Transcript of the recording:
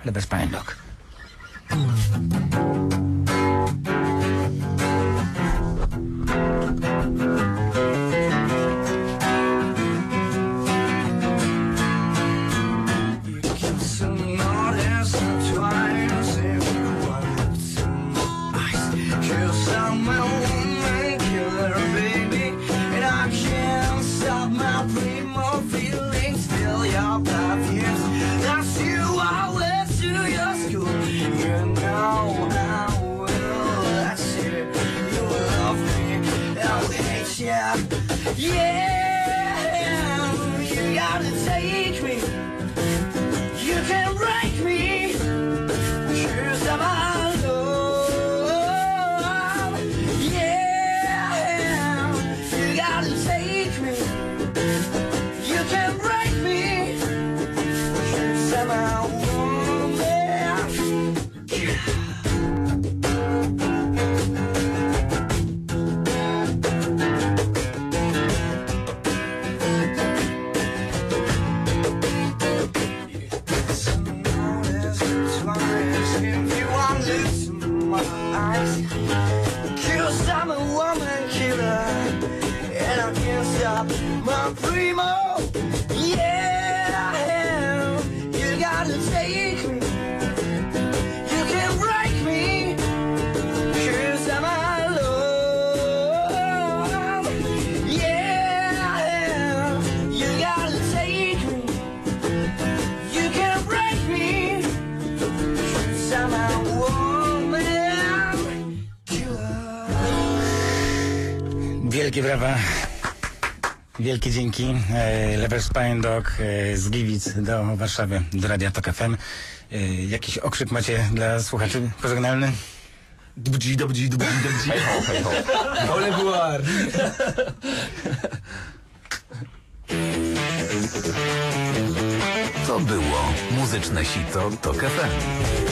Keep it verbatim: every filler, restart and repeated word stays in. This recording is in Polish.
ale bez pająk. Yeah, you gotta take me. You can break me. Choose my love. Yeah, you gotta take me. You can break me. Choose my woman. Cause I'm a woman killer, and I can't stop my primo. Yeah, you gotta take me. You can break me. Cause I'm a love. Yeah, you gotta take me. You can break me. Cause I'm a woman. Wielkie brawa, wielkie dzięki. E, Leper Spine Dog e, z Gliwic do Warszawy, do Radia Tok F M. E, jakiś okrzyk macie dla słuchaczy pożegnalny? Dbdzi, dobdzi, dbdzi, dobdzi. Hej ho, hej ho. Ole buar. To było muzyczne sito Tok F M.